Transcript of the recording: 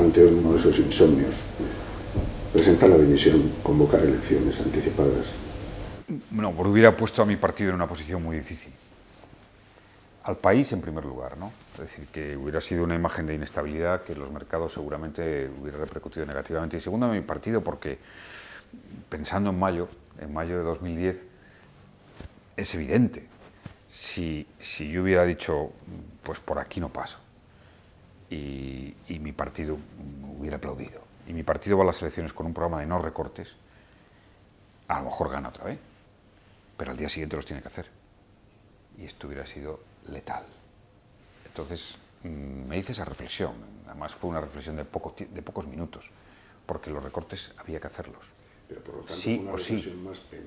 planteó en uno de esos insomnios presentar la dimisión, convocar elecciones anticipadas? Bueno, porque hubiera puesto a mi partido en una posición muy difícil. Al país en primer lugar, ¿no? Es decir, que hubiera sido una imagen de inestabilidad que los mercados seguramente hubiera repercutido negativamente. Y segundo, a mi partido, porque pensando en mayo de 2010, es evidente. Si yo hubiera dicho, pues por aquí no paso, y mi partido hubiera aplaudido, y mi partido va a las elecciones con un programa de no recortes, a lo mejor gana otra vez, pero al día siguiente los tiene que hacer. Y esto hubiera sido letal. Entonces, me hice esa reflexión. Además, fue una reflexión de pocos minutos, porque los recortes había que hacerlos. Pero por lo tanto sí fue una o sí. reflexión más